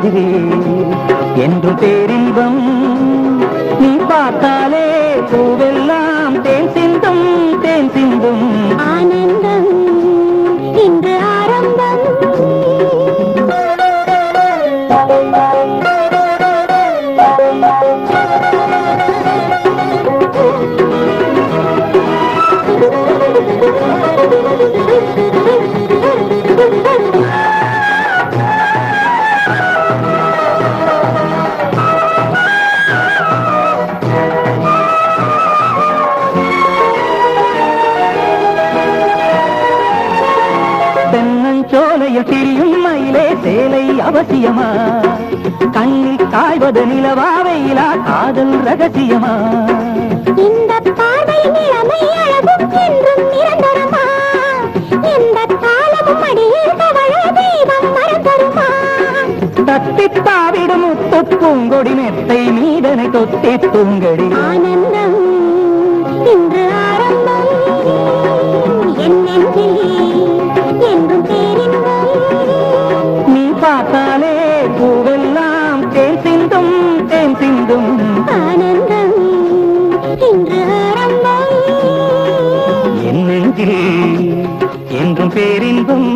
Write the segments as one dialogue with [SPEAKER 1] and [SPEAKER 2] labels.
[SPEAKER 1] நெஞ்சிலே என்றும் பேரின்பம் நீ பார்த்தாலே பூவெல்லாம் தேன் சிந்தும் தேன் சிந்தும்
[SPEAKER 2] ஆனந்தம் இன்று ஆரம்பம்
[SPEAKER 1] தென்னஞ்சோலையில் திரியும் மயிலே சேலை அவசியமா கண்ணில் காய்வது நிலவா வெயிலா காதல் ரகசியமா
[SPEAKER 2] இந்த பார்வை நிலைமை அழகும் என்றும் நிரந்தரமா இந்த காலமும் அடியில் தவழ தெய்வம் மறந்தருமா
[SPEAKER 1] தத்திப்பாவிடும் முத்து பூங்கொடி மெத்தை மீதனை தொத்தி தூங்கடி
[SPEAKER 2] ஆனந்தம் இன்று ஆரம்பம் என் நெஞ்சிலே என்றும் பேரின்பம்
[SPEAKER 1] நீ பார்த்தாலே பூவெல்லாம் தேன் சிந்தும் தேன் சிந்தும்
[SPEAKER 2] ஆனந்தம் இன்று ஆரம்பம்
[SPEAKER 1] என் நெஞ்சிலே என்றும் பேரின்பம்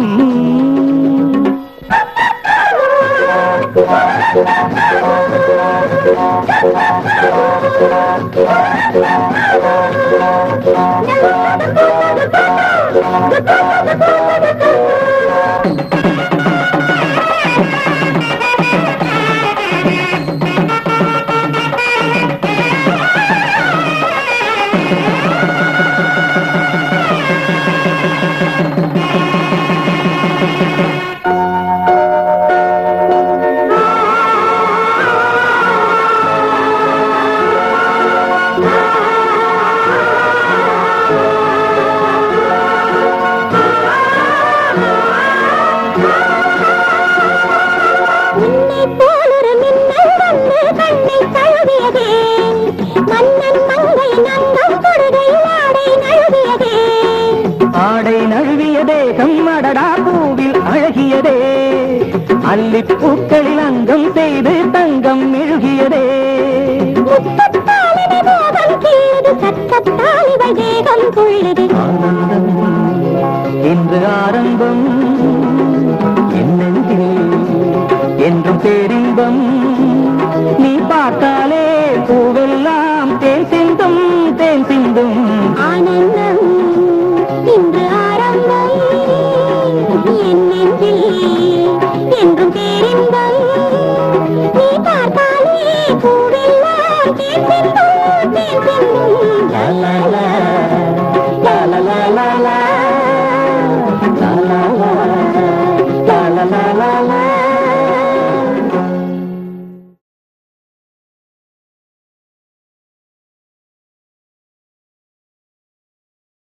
[SPEAKER 1] ஆடை நழுவியதே கம்மடடா பூவில் அழகியதே அல்லிப்பூக்களில் அங்கம் செய்து தங்கம் மெழுகியதே ஆனந்தம் இன்று ஆரம்பம் என் நெஞ்சிலே என்றும் பேரின்பம் நீ பார்த்தாலே பூவெல்லாம் தேன் சிந்தும் தேன் சிந்தும்
[SPEAKER 2] ஆனந்தம் இன்று ஆரம்பம் என் நெஞ்சிலே என்றும் பேரின்பம்